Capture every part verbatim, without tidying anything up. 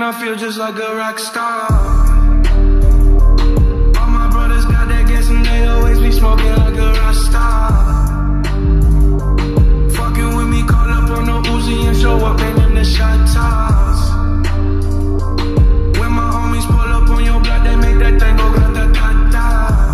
I feel just like a rock star. All my brothers got that gas and they always be smoking like a Rasta. Fucking with me, call up on the Uzi and show up in them the shottas. When my homies pull up on your block, they make that thing go grrra-ta-ta-ta.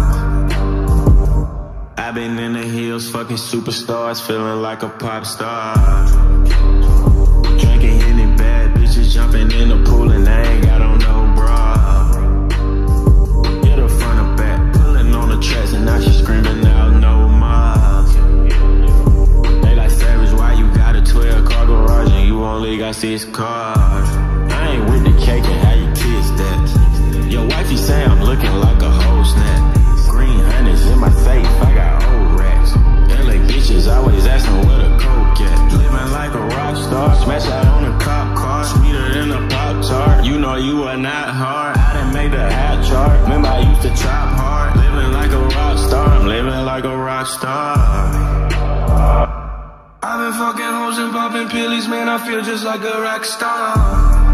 I've been in the hills, fucking superstars, feeling like a pop star. Drinking any bad bitches, jumping in the pool and I ain't got on no bra. Hit her front or back, pulling on the tracks and now she screaming out no more. They like, Savage, why you got a twelve car garage and you only got six cars? I ain't with the cake and how you kids that. Your wifey say I'm looking like a whole snap. Green hundreds in my safe, I got old racks. L A bitches always asking where the coke at. Living like a rock star, smash out on a cop car, sweeter than a pop tart. You know you are not hard, I done made the hot chart. Remember I used to chop hard. Living like a rock star, I'm living like a rock star. I've been fucking hoes and poppin' pillies, man, I feel just like a rock star.